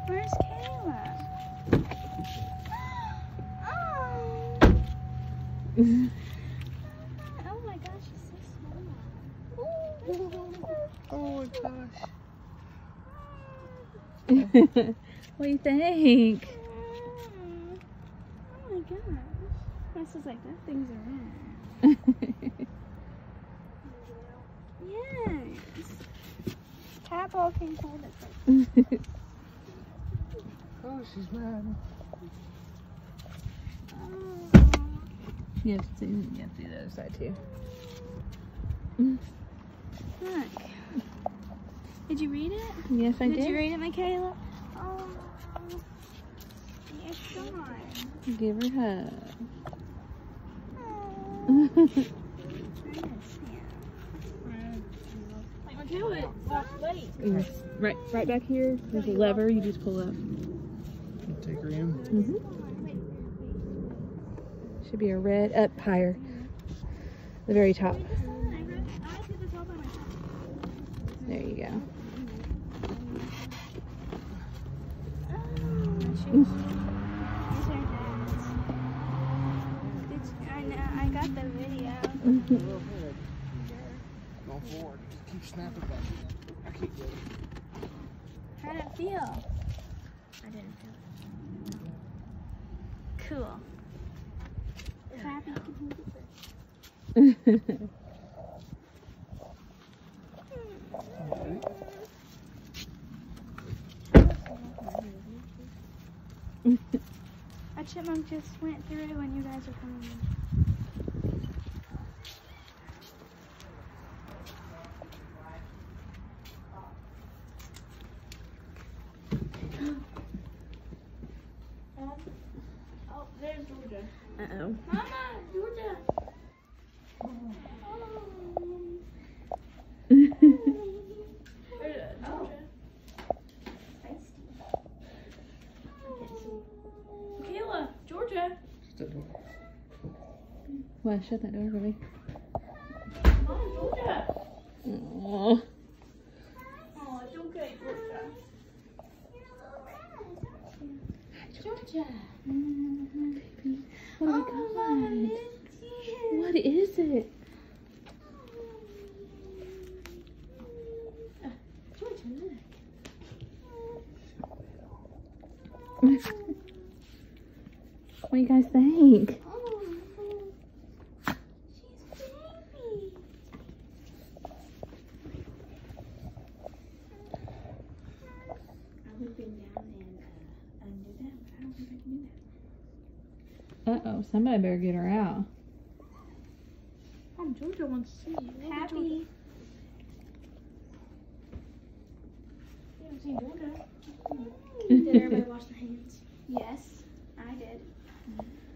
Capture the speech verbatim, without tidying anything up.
Where's Kayla? Oh. Oh my gosh, she's so small. Oh my gosh. What do you think? Oh my gosh. This is like, that thing's around. Yes. Tadpole can hold it. Oh, she's mad. Oh. You have to see, you have to do the other side too. Look. Did you read it? Yes, I did. did. Did you read it, Michaela? Oh. Yes, Sean. Give her a hug. Oh. Michaela, Wait. Right, right back here. There's a lever. You just pull up. take her in. Mm-hmm. Should be a red up higher. The very top. There you go. I know, I got the video. Go forward. Just keep snapping back. I can't get it. How did it feel? I didn't feel it. Cool. Happy you can hold it first. A chipmunk just went through when you guys were coming in. Oh, there's Georgia. Uh-oh. Mama, Georgia. There's Georgia. Michaela, Georgia. Well, shut that door for me. Mama, Georgia. Aww. Oh, it's okay, Georgia. Georgia. Baby. Oh my Oh, god. What is it? Georgia, look. What do you guys think? Oh, she's baby. I've been down and uh, undo that, but I don't think I can do that. Uh-oh, somebody better get her out. Mom, Georgia wants to see you. Look at Georgia. Happy. You haven't seen Georgia. Did everybody wash their hands? Yes, I did.